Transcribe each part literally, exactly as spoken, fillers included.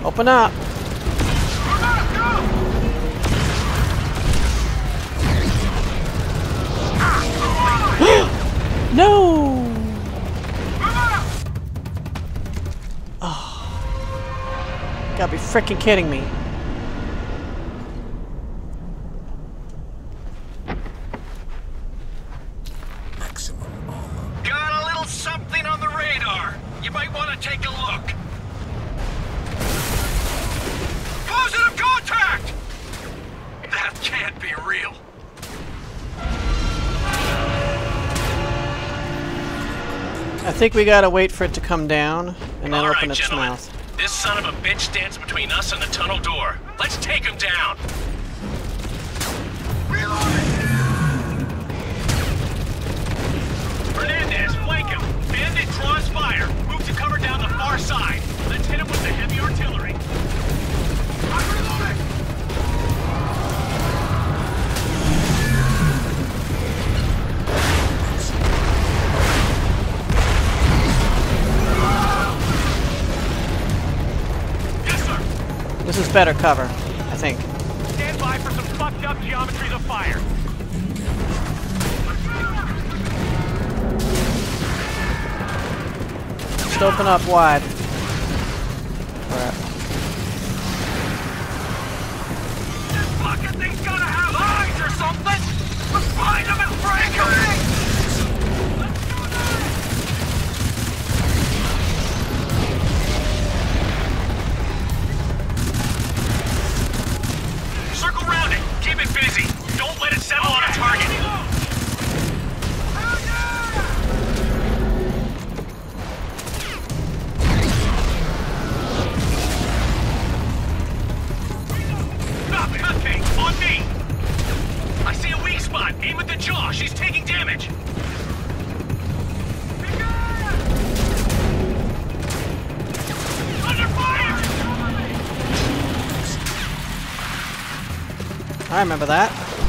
Open up. No! Oh. Gotta be freaking kidding me. Maximum armor. Got a little something on the radar. You might want to take a look. Positive contact! That can't be real. I think we gotta wait for it to come down and then All open right, its gentlemen. mouth. This son of a bitch stands between us and the tunnel door. Let's take him down. Hernandez, flank him. Bandit draws fire. Move to cover down the far side. Let's hit him with the heavy artillery. I'm reloading. This is better cover, I think. Stand by for some fucked up geometries of fire. Just open up wide. Alright. This fucking thing's gotta have eyes or something! Let's find him and break him! Circle round it. Keep it busy. Don't let it settle on a target. Stop it. Okay, on me. I see a weak spot. Aim at the jaw. She's taking damage. Under fire! I remember that.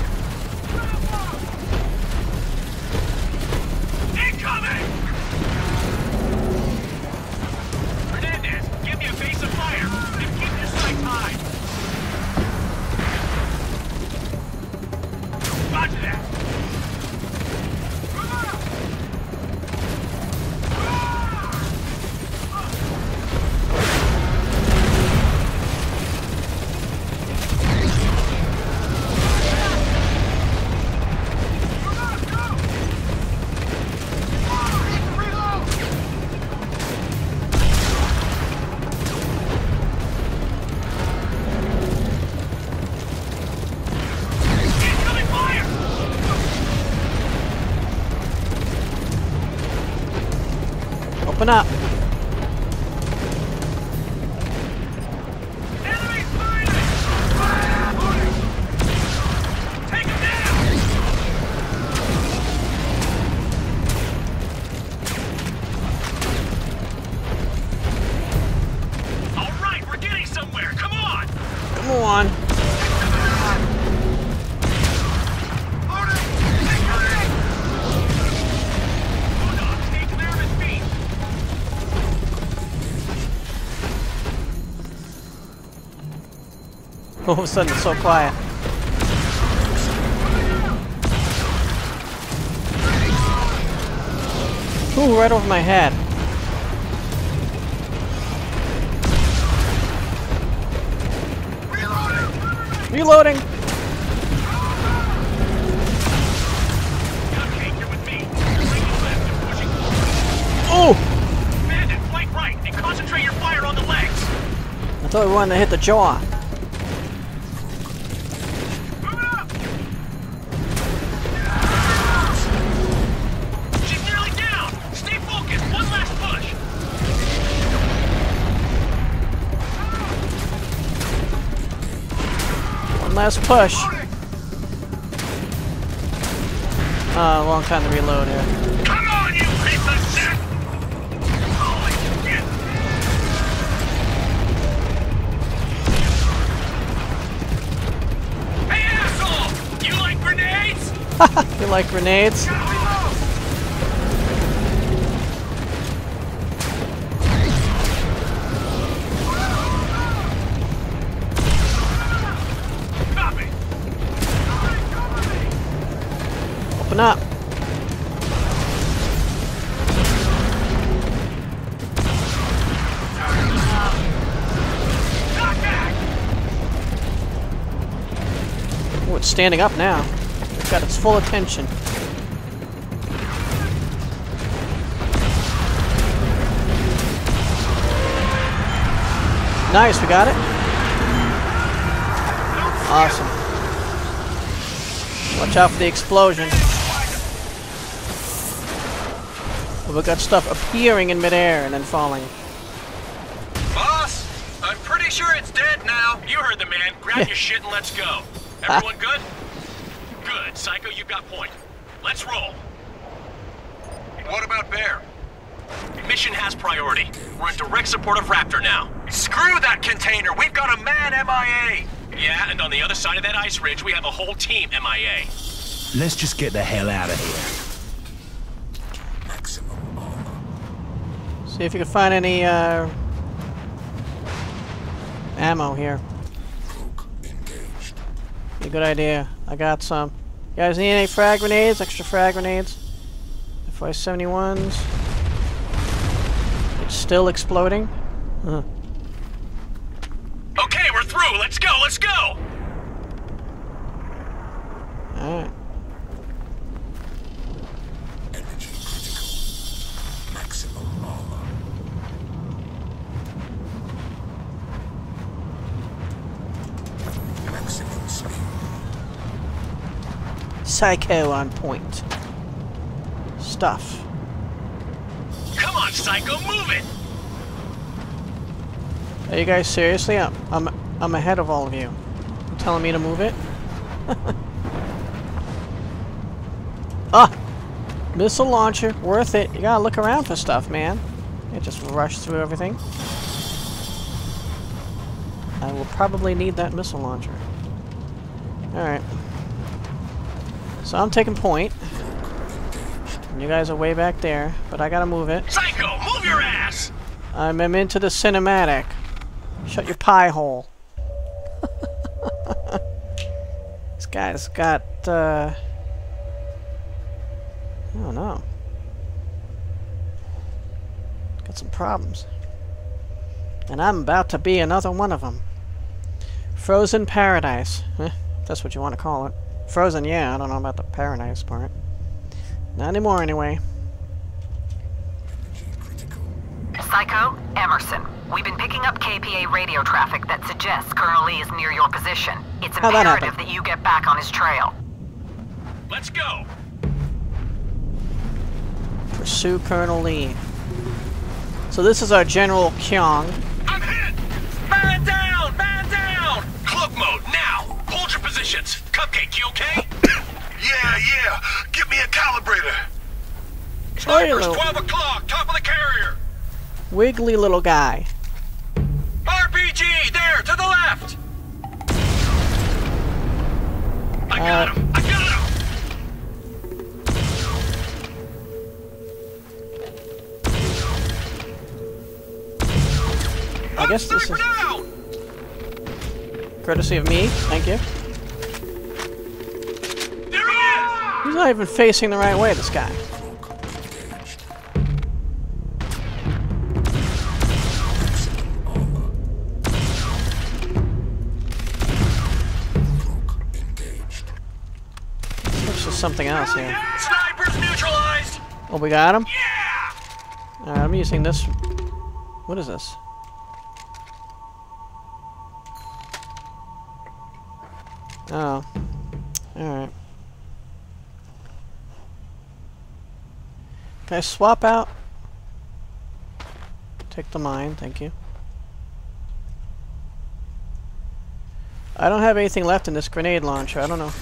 Incoming! Hernandez, give me a base of fire and keep your sights high. Roger that. Open up. Enemy fighting! Take him down! All right, we're getting somewhere. Come on! Come on. All of a sudden it's so quiet. Ooh, right over my head. Reloading! Reloading! Okay, you're with me. Flanking left and pushing forward. Oh! Bandit, flank right and concentrate your fire on the legs. I thought we wanted to hit the jaw. Last push. Uh, long time to reload here. Come on, you piece of shit! Holy shit! Hey, asshole! You like grenades? You like grenades? Open up. Oh, it's standing up now. It's got its full attention. Nice, we got it. Awesome. Watch out for the explosion. We got stuff appearing in midair and then falling. Boss, I'm pretty sure it's dead now. You heard the man. Grab your shit and let's go. Everyone good? Good. Psycho, you got point. Let's roll. What about Bear? Mission has priority. We're in direct support of Raptor now. Screw that container! We've got a man M I A! Yeah, and on the other side of that ice ridge, we have a whole team M I A. Let's just get the hell out of here. Maximum armor. See if you can find any uh, ammo here. Cloak engaged. A good idea. I got some. You guys need any frag grenades? Extra frag grenades? F Y seventy-ones. It's still exploding. Huh. Okay, we're through. Let's go. Let's go. All right. Energy critical. Maximum armor. Maximum speed. Psycho on point. Stuff. Come on, Psycho, move it! Are you guys seriously? I'm, I'm, I'm ahead of all of you. You're telling me to move it? Ah! Missile launcher. Worth it. You gotta look around for stuff, man. You just rush through everything. I will probably need that missile launcher. Alright. So I'm taking point. And you guys are way back there, but I gotta move it. Psycho, move your ass! I'm, I'm into the cinematic. Shut your pie hole. This guy's got, uh... I don't know. Got some problems. And I'm about to be another one of them. Frozen paradise. Eh, that's what you want to call it. Frozen, yeah, I don't know about the paradise part. Not anymore, anyway. Psycho, Emerson. We've been picking up K P A radio traffic that suggests Colonel Lee is near your position. It's How'd that imperative happen? that you get back on his trail. Let's go! Pursue Colonel Lee. So this is our General Kyong. I'm hit! Man down! Man down! Cloak mode, now! Hold your positions! Cupcake, you okay? Yeah, yeah. Give me a calibrator. Snipers, little- twelve o'clock, top of the carrier! Wiggly little guy. R P G, there, to the left! I got Uh, him! I got him! I guess this is Down! courtesy of me. Thank you. There he is! He's not even facing the right way, this guy. Something else here. Snipers neutralized! Oh, we got him? Yeah! Alright, I'm using this. What is this? Oh. Alright. Can I swap out? Take the mine, thank you. I don't have anything left in this grenade launcher, I don't know.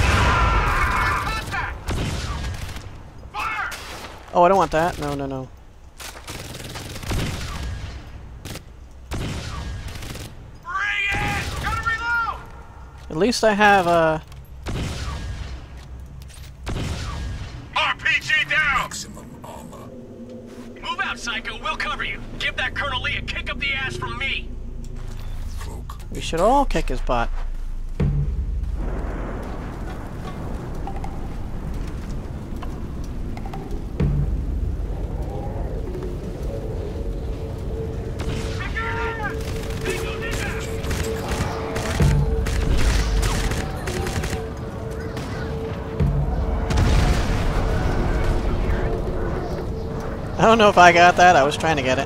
Oh, I don't want that. No, no, no. Bring it! Gotta reload! At least I have a... R P G down! Maximum armor. Move out, Psycho. We'll cover you. Give that Colonel Lee a kick up the ass from me. Cloak. We should all kick his butt. I don't know if I got that. I was trying to get it.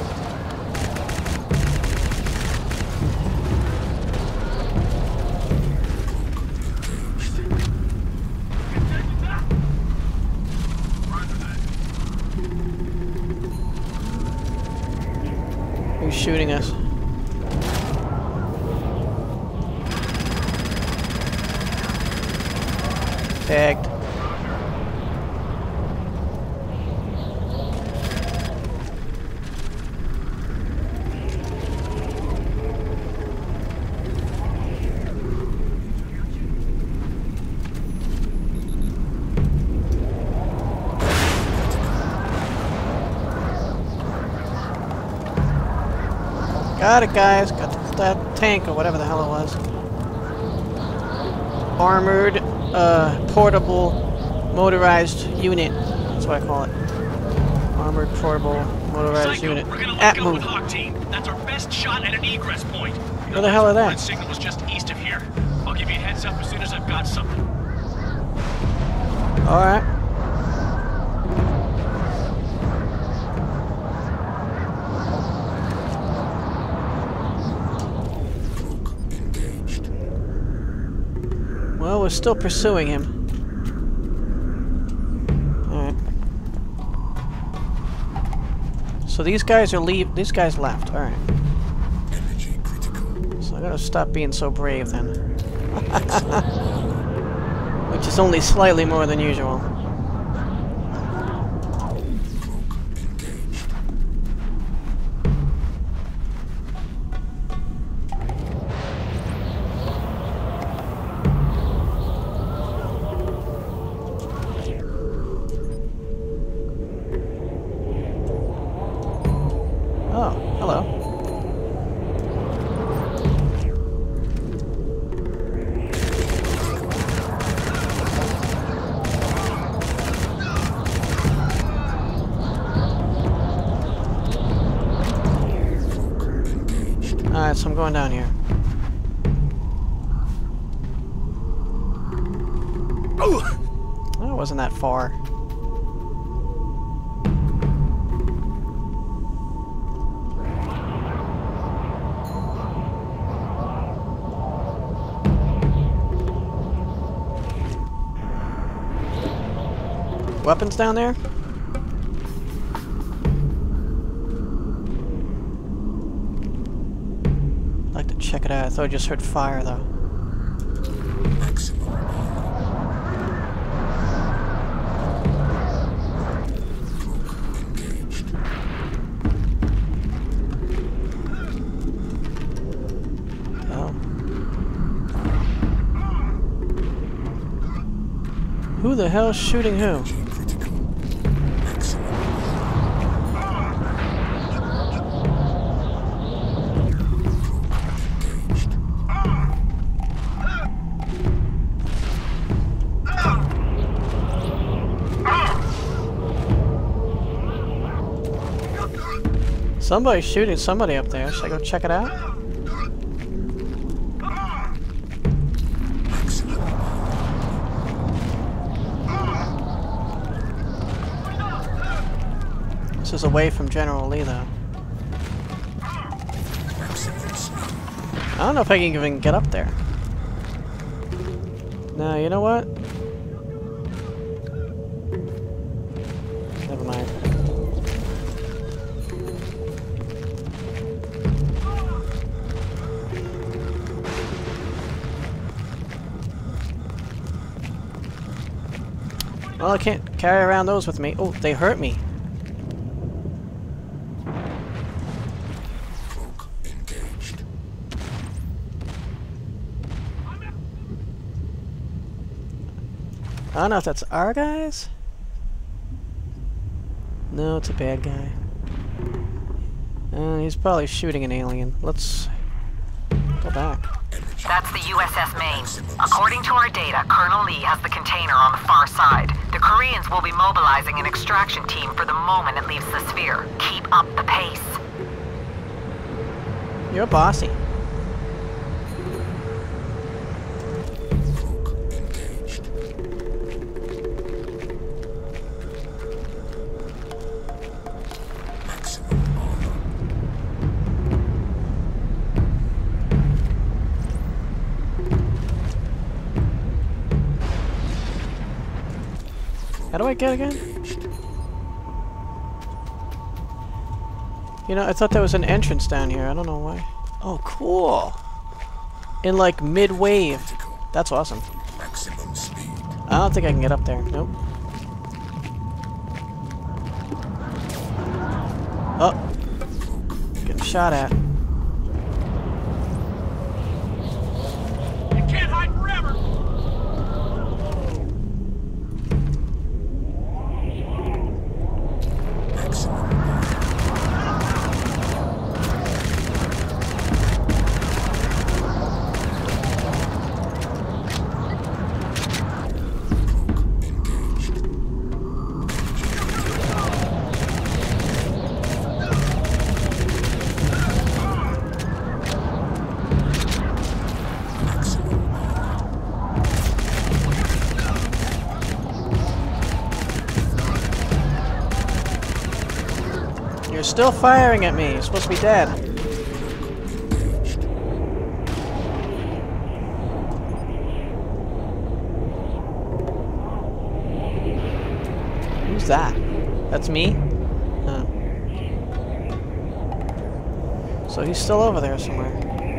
Who's shooting us? Tagged. Got it, guys. Got that tank or whatever the hell it was. Armored, uh, portable, motorized unit. That's what I call it. Armored, portable, motorized Psycho, unit. We're gonna let At go move. with Hawk Team. That's our best shot at an egress point. Where the hell are they? The signal was just east of here. I'll give you a heads up as soon as I've got something. All right. Well, we're still pursuing him. Alright. So these guys are leave. These guys left. Alright. Energy critical. So I gotta stop being so brave then. Which is only slightly more than usual. Oh, hello. Alright, so I'm going down here. Oh, it wasn't that far. Weapons down there? I'd like to check it out. I thought I just heard fire though. Maximum engaged. Oh. Who the hell's shooting who? Critical. Maximum. Engaged. Somebody's shooting somebody up there. Should I go check it out? This is away from General Lee, though. I don't know if I can even get up there. No, you know what? Never mind. Well, I can't carry around those with me. Oh, they hurt me. Engaged. I don't know if that's our guys. No, it's a bad guy. Uh, he's probably shooting an alien. Let's go back. That's the U S S Maine. According to our data, Colonel Lee has the container on the far side. The Koreans will be mobilizing an extraction team for the moment it leaves the sphere. Keep up the pace. You're bossy. Engaged. How do I get again? You know, I thought there was an entrance down here. I don't know why. Oh, cool. In like mid-wave. That's awesome. Maximum speed. I don't think I can get up there. Nope. Oh. Getting shot at. You can't hide forever! You're still firing at me. You're supposed to be dead. Who's that? That's me? Oh. So he's still over there somewhere.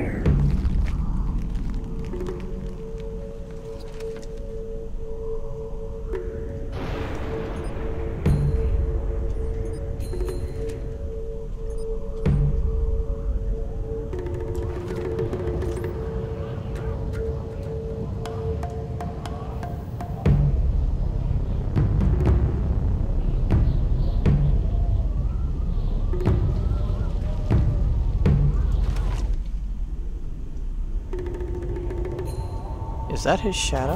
Is that his shadow?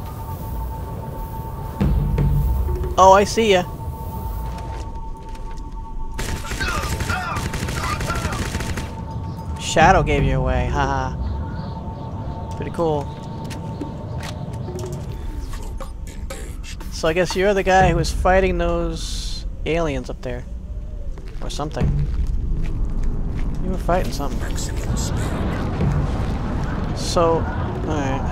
Oh, I see ya. Shadow gave you away, haha. Pretty cool. So I guess you're the guy who was fighting those aliens up there. Or something. You were fighting something. So, alright.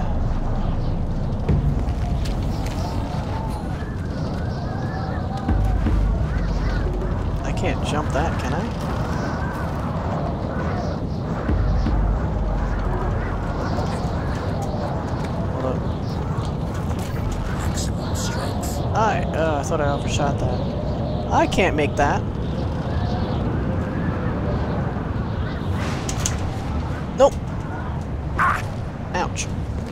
I can't jump that, can I? Hold on. I, uh, I thought I overshot that. I can't make that. Nope. Ouch.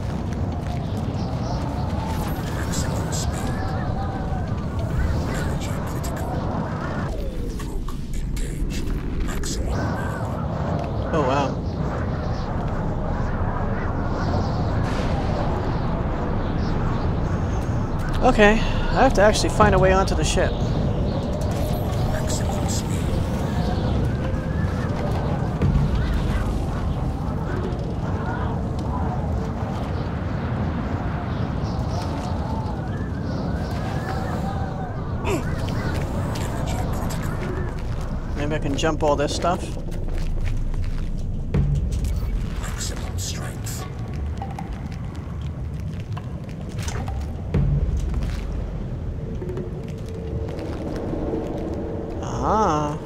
Oh, wow. Okay, I have to actually find a way onto the ship. Maybe I can jump all this stuff. Maximum strength. Ah.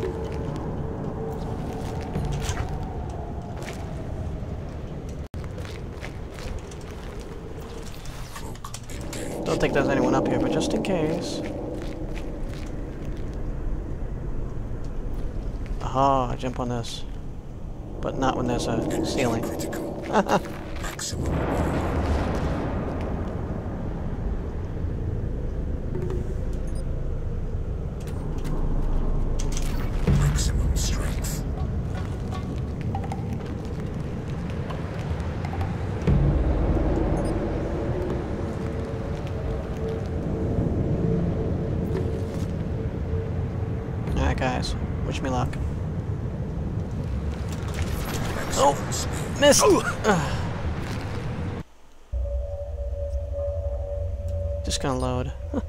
Don't think there's anyone up here, but just in case. Aha, I jump on this. But not when there's a ceiling. Maximum. Maximum strength. Alright guys, wish me luck. Oh, missed! Ugh. Just gonna load.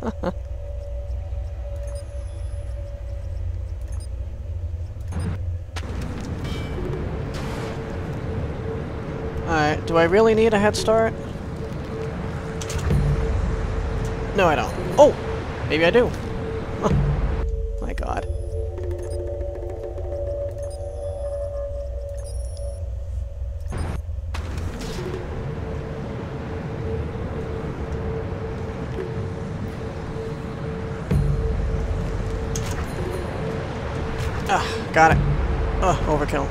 Alright, do I really need a head start? No, I don't. Oh! Maybe I do. My god. Ah, got it. Ugh, overkill.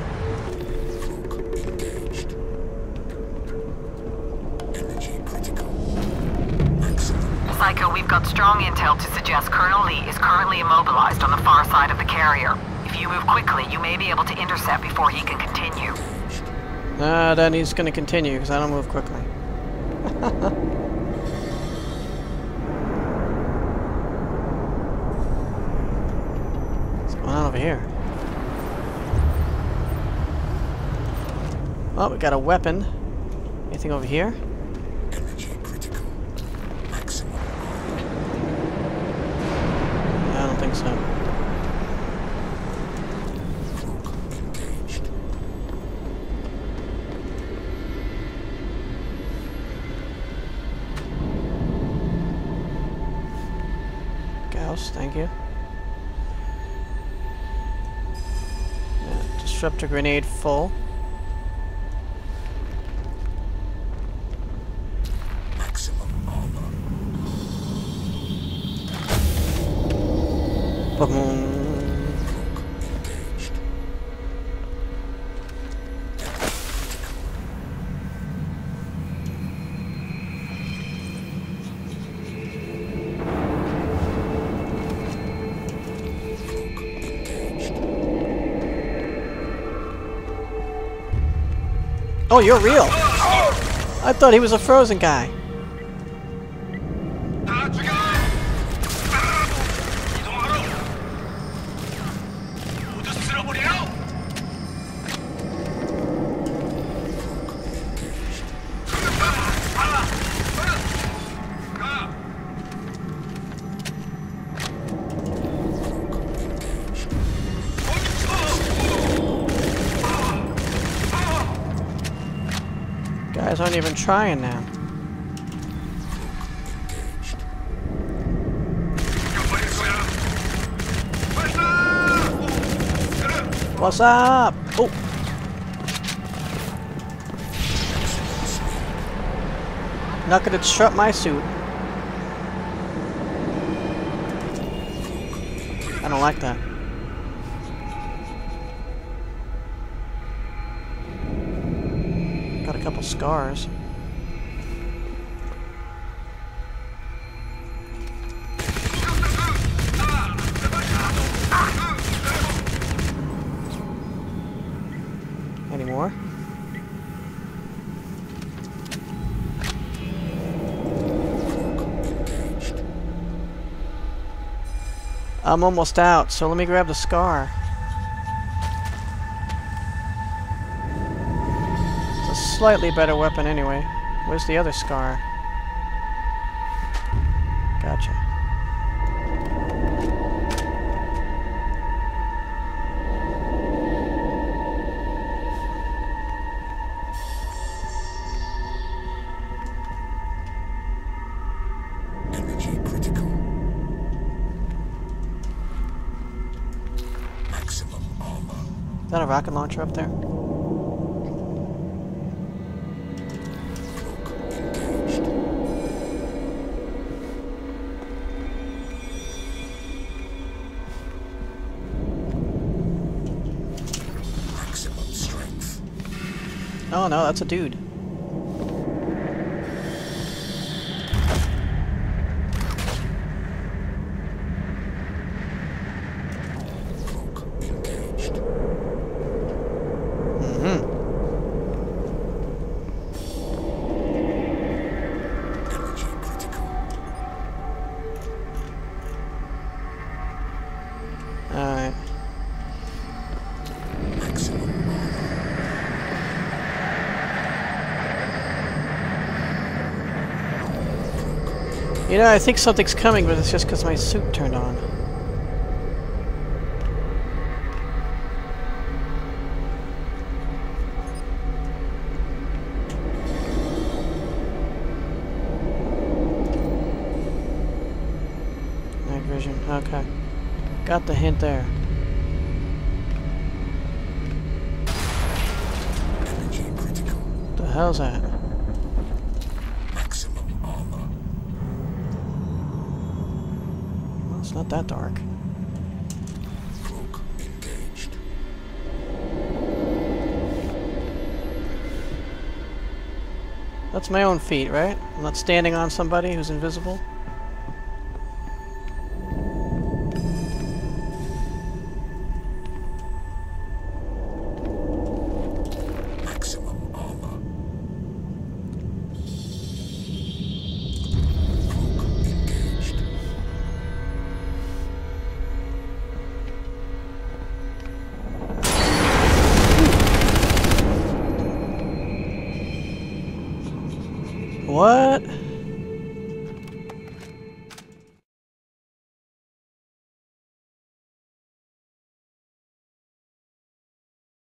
Psycho, we've got strong intel to suggest Colonel Lee is currently immobilized on the far side of the carrier. If you move quickly, you may be able to intercept before he can continue. Uh, then he's gonna continue, because I don't move quickly. What's going on over here? Oh, we got a weapon. Anything over here? I don't think so. Gauss, thank you. Yeah, disruptor grenade full. Boom. Oh, you're real. I thought he was a frozen guy. Guys aren't even trying now. What's up? Oh. Not gonna disrupt my suit. I don't like that. Got a couple scars. Any more? I'm almost out, so let me grab the scar. Slightly better weapon anyway. Where's the other scar? Gotcha. Energy critical. Maximum armor. Is that a rocket launcher up there? Oh no, that's a dude. Mm-hmm. Alright. You know, I think something's coming, but it's just because my suit turned on. vision. Okay. Got the hint there. Energy critical. What the hell's that? Maximum armor. Well, it's not that dark. Cloak engaged. That's my own feet, right? I'm not standing on somebody who's invisible. Maximum armor. Cloak engaged. What?